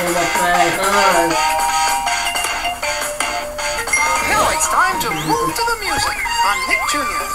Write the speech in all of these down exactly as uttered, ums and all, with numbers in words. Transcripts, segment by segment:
Now it's time to move to the music on Nick Junior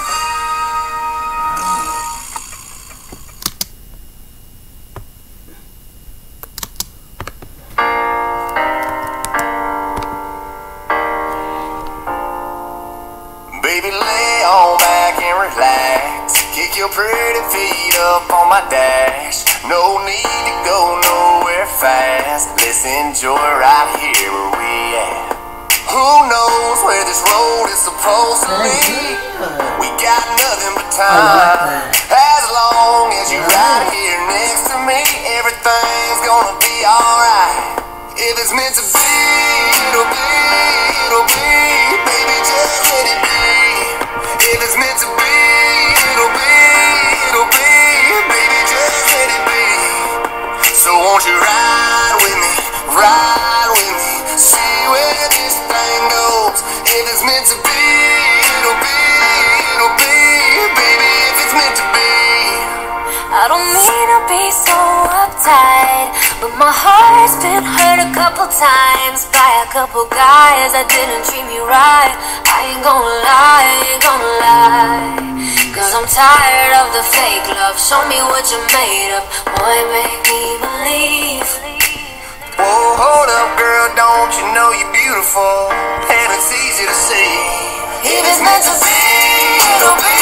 Baby, lay on back and relax. Kick your pretty feet up on my dash. No need to go nowhere fast. Let's enjoy right here where we at. Who knows where this road is supposed to lead? We got nothing but time. As long as you're right here next to me, everything's gonna be alright. If it's meant to be, it'll be, it'll be. Baby, just let it be. If it's meant to be, it'll be, it'll be. Baby, just let it be. So won't you ride with me, ride with me, see where this thing goes. If it's meant to be, it'll be, it'll be. Baby, if it's meant to be. I don't mean to be so uptight, but my heart's been hurt a couple times by a couple guys that didn't treat me right. I ain't gonna lie, I ain't gonna lie, cause I'm tired of the fake love. Show me what you're made of, boy, make me believe. Whoa, hold up, girl, don't you know you're beautiful, and it's easy to see. If it's meant to be, it'll be.